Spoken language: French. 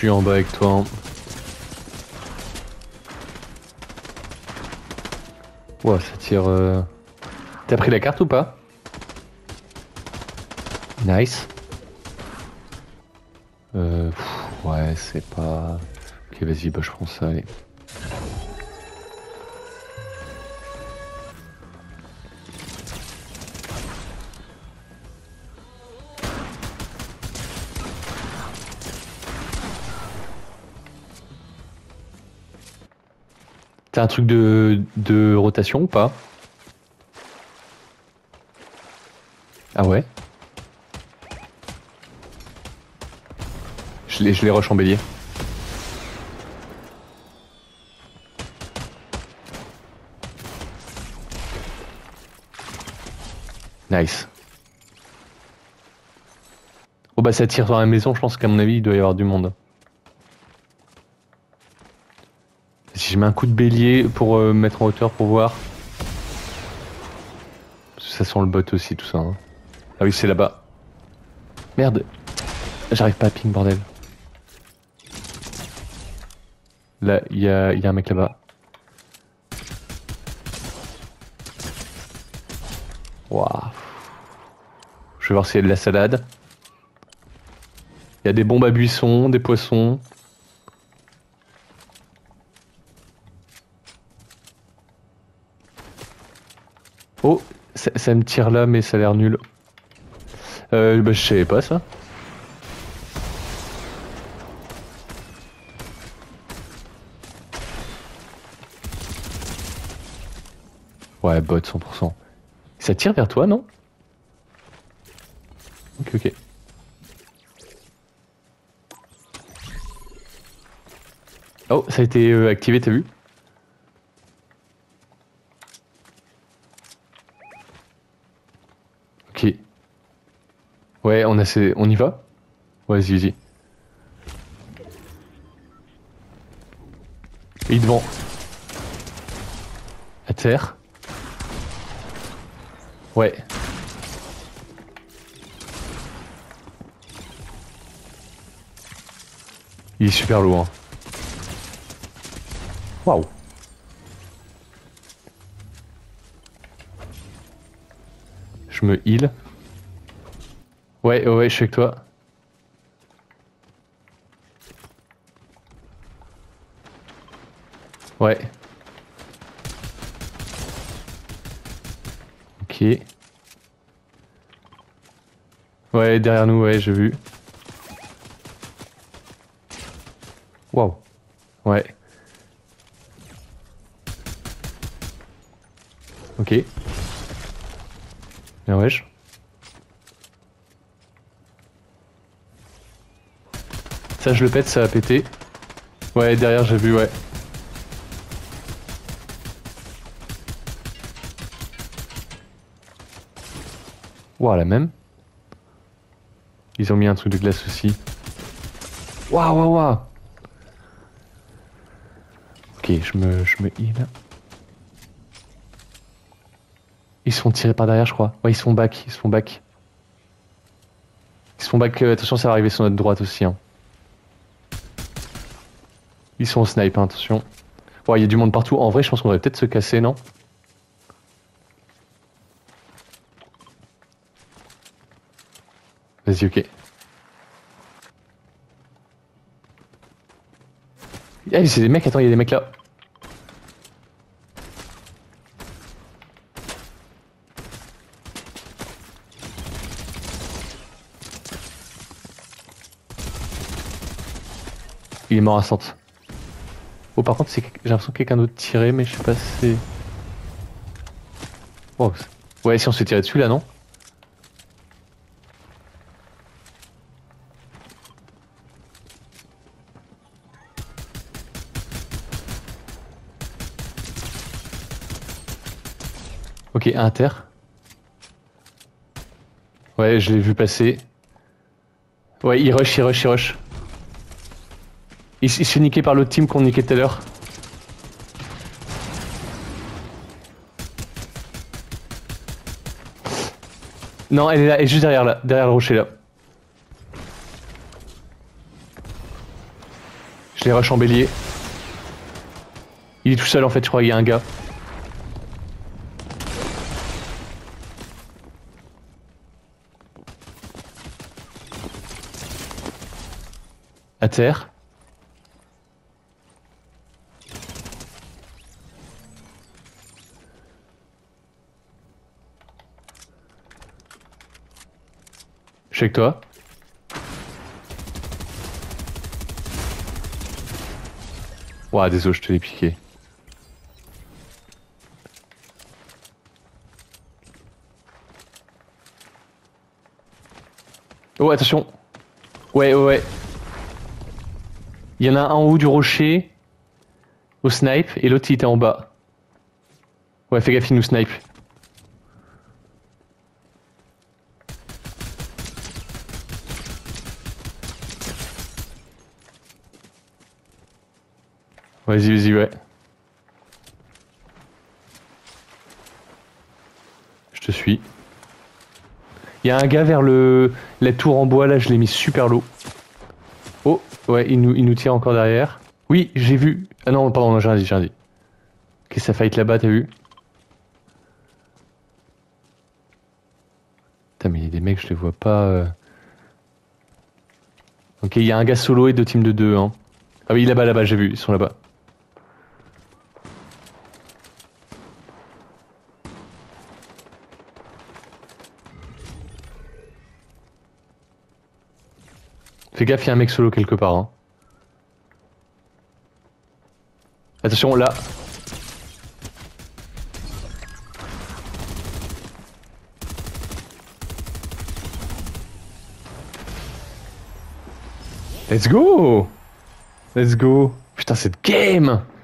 suis en bas avec toi. Hein. Ouah, ça tire... T'as pris la carte ou pas? Nice. Ouais, c'est pas... Ok, vas-y, bah je prends ça, allez. T'as un truc de rotation ou pas? Ah ouais? Je l'ai rush en bélier. Nice. Oh bah ça tire dans la maison, je pense qu'à mon avis il doit y avoir du monde. Si je mets un coup de bélier pour me mettre en hauteur pour voir. Ça sent le bot aussi tout ça. Hein. Ah oui c'est là-bas. Merde. J'arrive pas à ping bordel. Là il y a un mec là-bas. Waouh. Je vais voir s'il y a de la salade. Il y a des bombes à buissons, des poissons. Oh, ça me tire là, mais ça a l'air nul. Bah, je savais pas ça. Ouais, bot 100%. Ça tire vers toi, non? Ok, ok. Oh, ça a été activé, t'as vu? Ok. Ouais, on y va? Ouais, vas-y, vas-y. Il est devant. À terre. Ouais. Il est super lourd. Waouh. Je me heal. Ouais, ouais, je suis avec toi. Ouais. Ok. Ouais, derrière nous, ouais, j'ai vu. Waouh. Ouais. Ok. Bien wesh. Ça je le pète, ça va péter. Ouais, derrière j'ai vu, ouais. Waouh, la même. Ils ont mis un truc de glace aussi. Waouh, waouh, waouh. Ok, je me heal. Ils se font tirer par derrière, je crois. Ouais, ils se font back, ils se font back. Ils se font back, attention, ça va arriver sur notre droite aussi. Hein. Ils sont au snipe, hein, attention. Ouais, il y a du monde partout. En vrai, je pense qu'on devrait peut-être se casser, non? Vas-y, ok. Ah, c'est des mecs, attends, il y a des mecs là. Il est mort à 100. Oh, par contre, j'ai l'impression que quelqu'un d'autre tirait, mais je sais pas si c'est... Wow. Ouais, si on se fait tirer dessus là, non? Ok, inter. Ouais, je l'ai vu passer. Ouais, il rush, il rush, il rush. Il se fait niquer par l'autre team qu'on niquait tout à l'heure. Non, elle est là, elle est juste derrière là, derrière le rocher là. Je les rush en bélier. Il est tout seul en fait, je crois, il y a un gars. À terre. Je suis avec toi. Ouah, désolé, je te l'ai piqué. Oh, attention. Ouais, ouais, ouais. Il y en a un en haut du rocher, au snipe, et l'autre il était en bas. Ouais, fais gaffe, il nous snipe. Vas-y, vas-y, ouais. Je te suis. Il y a un gars vers la tour en bois, là, je l'ai mis super low. Oh, ouais, il nous tire encore derrière. Oui, j'ai vu. Ah non, pardon, j'ai rien dit, j'ai rien dit. Ok, ça fight là-bas, t'as vu? Putain, mais il y a des mecs, je les vois pas. Ok, il y a un gars solo et deux teams de deux, hein. Ah oui, là-bas, là-bas, j'ai vu, ils sont là-bas. Fais gaffe, il y a un mec solo quelque part, hein. Attention, là. Let's go! Let's go! Putain, cette game!